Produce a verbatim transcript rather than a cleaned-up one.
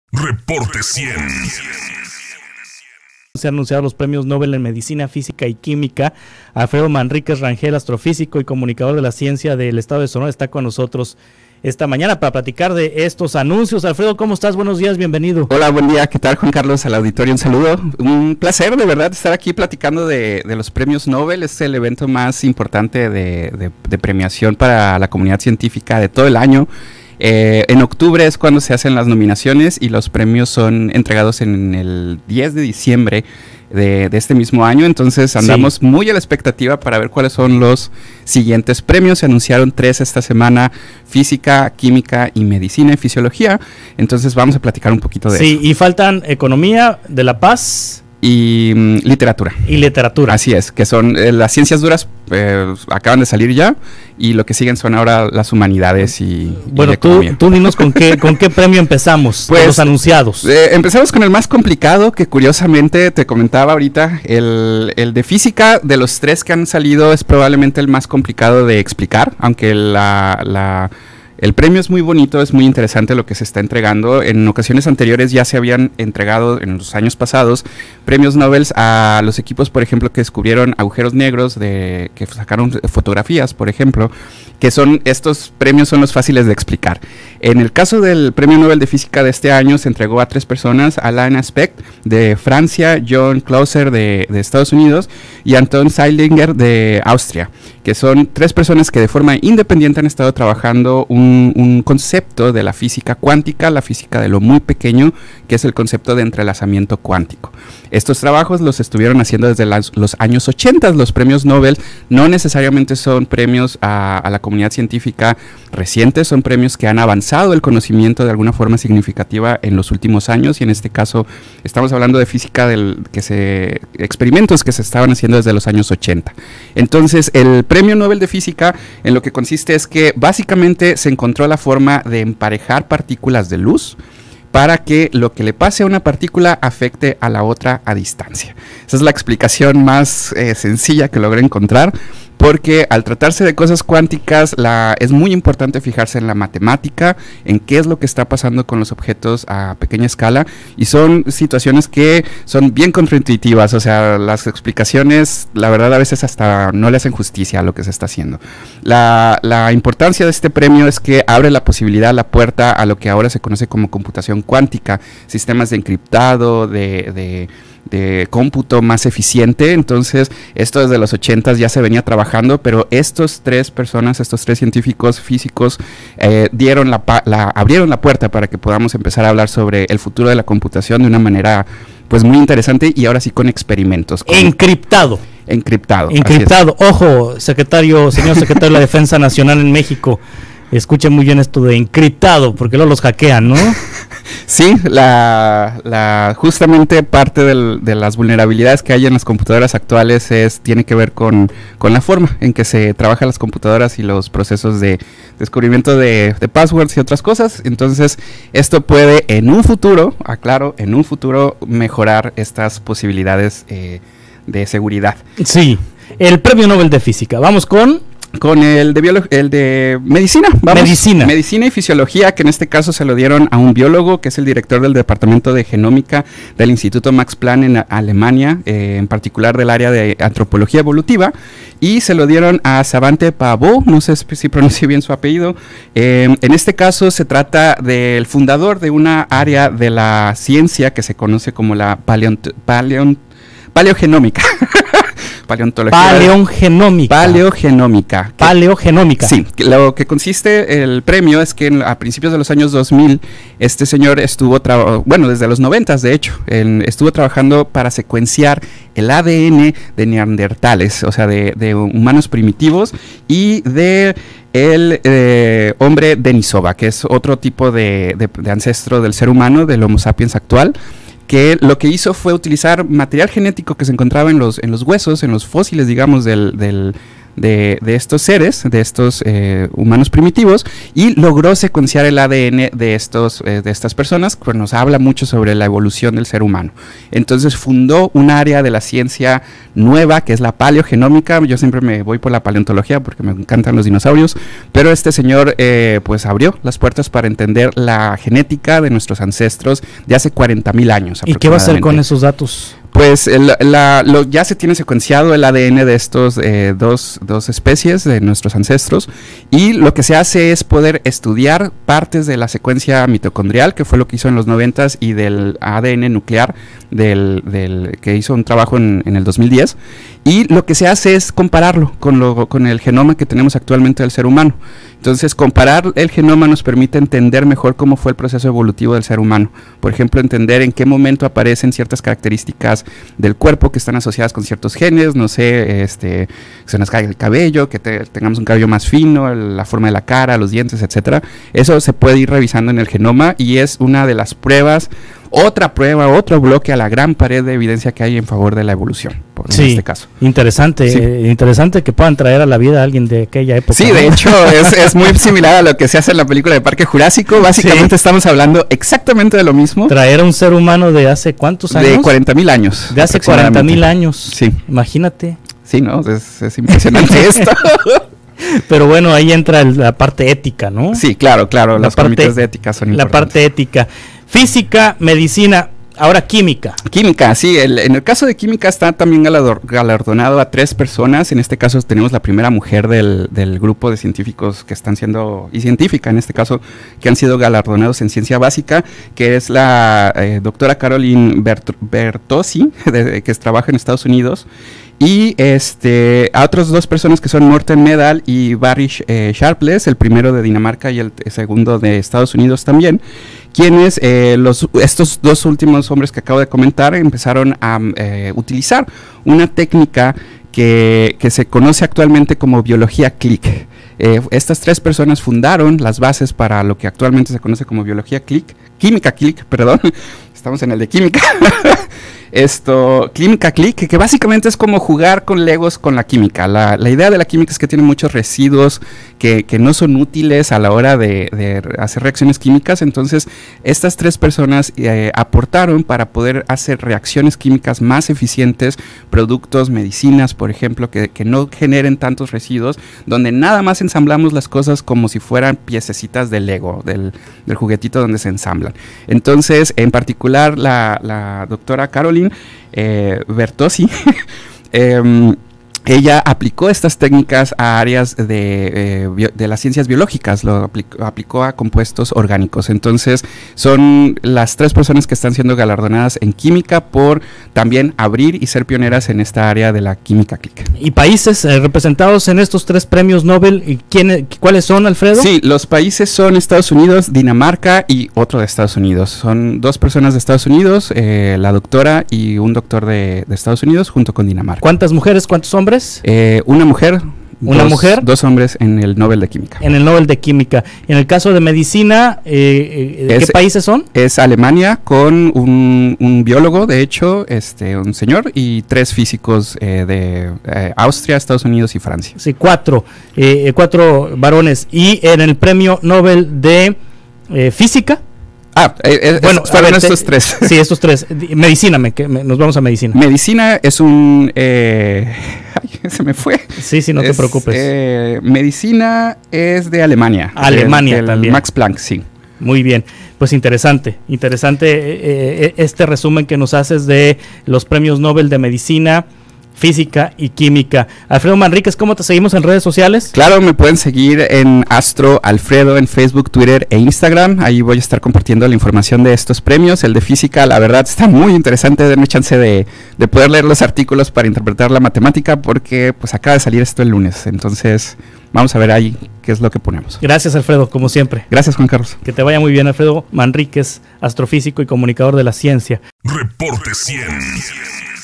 Reporte cien. Se han anunciado los premios Nobel en Medicina, Física y Química. Alfredo Manríquez Rangel, astrofísico y comunicador de la ciencia del estado de Sonora, está con nosotros esta mañana para platicar de estos anuncios. Alfredo, ¿cómo estás? Buenos días, bienvenido. Hola, buen día. ¿Qué tal, Juan Carlos? Al auditorio, un saludo. Un placer, de verdad, estar aquí platicando de, de los premios Nobel. Es el evento más importante de, de, de premiación para la comunidad científica de todo el año. Eh, en octubre es cuando se hacen las nominaciones y los premios son entregados en el diez de diciembre de, de este mismo año. Entonces andamos sí. muy a la expectativa para ver cuáles son los siguientes premios. Se anunciaron tres esta semana: Física, Química y Medicina y Fisiología. Entonces vamos a platicar un poquito de sí, eso. Sí, y faltan Economía, de la Paz y mm, literatura. Y literatura. Así es, que son eh, las ciencias duras, eh, acaban de salir ya, y lo que siguen son ahora las humanidades y, bueno, y la tú, economía. tú dinos con qué, con qué premio empezamos, pues, los anunciados. Eh, empezamos con el más complicado, que curiosamente te comentaba ahorita, el, el de física. De los tres que han salido es probablemente el más complicado de explicar, aunque la... la El premio es muy bonito, es muy interesante lo que se está entregando. En ocasiones anteriores ya se habían entregado, en los años pasados, premios Nobel a los equipos, por ejemplo, que descubrieron agujeros negros, de que sacaron fotografías, por ejemplo, que son, estos premios son los fáciles de explicar. En el caso del premio Nobel de Física de este año, se entregó a tres personas: Alain Aspect de Francia, John Clauser de, de Estados Unidos y Anton Zeilinger de Austria, que son tres personas que de forma independiente han estado trabajando un Un, un concepto de la física cuántica, la física de lo muy pequeño, que es el concepto de entrelazamiento cuántico. Estos trabajos los estuvieron haciendo desde las, los años ochenta. Los premios Nobel no necesariamente son premios a, a la comunidad científica recientes, son premios que han avanzado el conocimiento de alguna forma significativa en los últimos años, y en este caso estamos hablando de física del, que se, experimentos que se estaban haciendo desde los años ochenta. Entonces, el premio Nobel de Física en lo que consiste es que básicamente se encontró la forma de emparejar partículas de luz para que lo que le pase a una partícula afecte a la otra a distancia. Esa es la explicación más eh, sencilla que logré encontrar, porque al tratarse de cosas cuánticas, la, es muy importante fijarse en la matemática, en qué es lo que está pasando con los objetos a pequeña escala, y son situaciones que son bien contraintuitivas. O sea, las explicaciones, la verdad, a veces hasta no le hacen justicia a lo que se está haciendo. La, la importancia de este premio es que abre la posibilidad, la puerta a lo que ahora se conoce como computación cuántica, sistemas de encriptado, de... de de cómputo más eficiente. Entonces, esto desde los ochentas ya se venía trabajando, pero estos tres personas, estos tres científicos físicos, eh, dieron la, la, abrieron la puerta para que podamos empezar a hablar sobre el futuro de la computación de una manera, pues, muy interesante, y ahora sí con experimentos. Con Encriptado. Encriptado. Encriptado. Ojo, secretario, señor secretario de la Defensa Nacional en México, escuchen muy bien esto de encriptado, porque luego los hackean, ¿no? Sí, la, la, justamente parte del, de las vulnerabilidades que hay en las computadoras actuales es, tiene que ver con, con la forma en que se trabajan las computadoras y los procesos de descubrimiento de, de passwords y otras cosas. Entonces, esto puede en un futuro, aclaro, en un futuro mejorar estas posibilidades eh, de seguridad. Sí, el premio Nobel de Física. Vamos con... Con el de, biolo el de medicina, vamos. Medicina. Medicina y fisiología, que en este caso se lo dieron a un biólogo, que es el director del departamento de genómica del Instituto Max Planck en Alemania, eh, en particular del área de antropología evolutiva, y se lo dieron a Svante Pääbo, no sé si pronuncio bien su apellido. Eh, en este caso se trata del fundador de una área de la ciencia que se conoce como la paleont paleont paleogenómica. Paleontología. Paleogenómica. Paleogenómica. Paleogenómica. Sí, lo que consiste el premio es que en, a principios de los años dos mil, este señor estuvo, bueno, desde los noventas de hecho, en, estuvo trabajando para secuenciar el A D N de neandertales, o sea, de, de humanos primitivos, y de el eh, hombre Denisova, que es otro tipo de, de, de ancestro del ser humano, del Homo sapiens actual, que lo que hizo fue utilizar material genético que se encontraba en los, en los huesos, en los fósiles, digamos, del, del, de, de estos seres, de estos eh, humanos primitivos, y logró secuenciar el A D N de, estos, eh, de estas personas, que nos habla mucho sobre la evolución del ser humano. Entonces fundó un área de la ciencia nueva, que es la paleogenómica. Yo siempre me voy por la paleontología porque me encantan los dinosaurios, pero este señor eh, pues abrió las puertas para entender la genética de nuestros ancestros de hace cuarenta mil años. ¿Y qué va a hacer con esos datos? Pues el, la, lo, ya se tiene secuenciado el A D N de estos eh, dos, dos especies de nuestros ancestros, y lo que se hace es poder estudiar partes de la secuencia mitocondrial, que fue lo que hizo en los noventas, y del A D N nuclear del, del, que hizo un trabajo en, en el dos mil diez, y lo que se hace es compararlo con, lo, con el genoma que tenemos actualmente del ser humano. Entonces, comparar el genoma nos permite entender mejor cómo fue el proceso evolutivo del ser humano. Por ejemplo, entender en qué momento aparecen ciertas características del cuerpo que están asociadas con ciertos genes, no sé, este, que se nos caiga el cabello, que te, tengamos un cabello más fino, el, la forma de la cara, los dientes, etcétera. Eso se puede ir revisando en el genoma, y es una de las pruebas, otra prueba, otro bloque a la gran pared de evidencia que hay en favor de la evolución, por, en sí, este caso. Interesante, sí. eh, interesante que puedan traer a la vida a alguien de aquella época. Sí, ¿no? de hecho es, es muy similar a lo que se hace en la película de Parque Jurásico. Básicamente sí, estamos hablando exactamente de lo mismo. Traer a un ser humano de hace ¿cuántos años? De cuarenta mil años. De hace cuarenta mil años. Sí. Imagínate. Sí, ¿no? Es, es impresionante esto. Pero bueno, ahí entra el, la parte ética, ¿no? Sí, claro, claro. La Los parte, comités de ética son la importantes. parte ética. Física, medicina. Ahora química. Química, sí. El, en el caso de química está también galardor, galardonado a tres personas. En este caso tenemos la primera mujer del, del grupo de científicos que están siendo, y científica en este caso, que han sido galardonados en ciencia básica, que es la eh, doctora Caroline Bert, Bertozzi, de, de, que trabaja en Estados Unidos. Y este a otras dos personas que son Morten Medal y Barry eh, Sharpless, el primero de Dinamarca y el, el segundo de Estados Unidos también, quienes eh, los, estos dos últimos hombres que acabo de comentar empezaron a eh, utilizar una técnica que, que se conoce actualmente como biología click. Eh, estas tres personas fundaron las bases para lo que actualmente se conoce como biología click, química click, perdón, estamos en el de química. Esto, Química Click, que, que básicamente es como jugar con legos con la química. La, la idea de la química es que tiene muchos residuos que, que no son útiles a la hora de, de hacer reacciones químicas. Entonces, estas tres personas eh, aportaron para poder hacer reacciones químicas más eficientes, productos, medicinas, por ejemplo, que, que no generen tantos residuos, donde nada más ensamblamos las cosas como si fueran piececitas de Lego, del, del juguetito donde se ensamblan. Entonces, en particular, la, la doctora Caroline Eh, Bertozzi, eh, ella aplicó estas técnicas a áreas de, eh, bio, de las ciencias biológicas, lo aplicó, aplicó a compuestos orgánicos. Entonces, son las tres personas que están siendo galardonadas en química por también abrir y ser pioneras en esta área de la química click. ¿Y países eh, representados en estos tres premios Nobel? ¿Y quién, cuáles son, Alfredo? Sí, los países son Estados Unidos, Dinamarca y otro de Estados Unidos. Son dos personas de Estados Unidos, eh, la doctora y un doctor de, de Estados Unidos junto con Dinamarca. ¿Cuántas mujeres, cuántos hombres? Eh, una mujer, una dos, mujer, dos hombres en el Nobel de Química. En el Nobel de Química. En el caso de medicina, eh, ¿de qué países son? Es Alemania, con un, un biólogo, de hecho, este, un señor, y tres físicos eh, de eh, Austria, Estados Unidos y Francia. Sí, cuatro, eh, cuatro varones. Y en el premio Nobel de eh, Física. Ah, eh, bueno, fueron ver, estos te, tres. Sí, estos tres. Medicina, me, que, me, nos vamos a medicina. Medicina es un... Eh, ay, se me fue. Sí, sí, no es, te preocupes. Eh, medicina es de Alemania. Alemania del, del también. Max Planck, sí. Muy bien, pues interesante, interesante eh, este resumen que nos haces de los premios Nobel de Medicina, Física y Química. Alfredo Manríquez, ¿cómo te seguimos en redes sociales? Claro, me pueden seguir en Astro Alfredo en Facebook, Twitter e Instagram. Ahí voy a estar compartiendo la información de estos premios. El de Física, la verdad, está muy interesante. Denme chance de, de poder leer los artículos para interpretar la matemática, porque pues acaba de salir esto el lunes. Entonces, vamos a ver ahí qué es lo que ponemos. Gracias, Alfredo, como siempre. Gracias, Juan Carlos. Que te vaya muy bien, Alfredo Manríquez, astrofísico y comunicador de la ciencia. Reporte cien.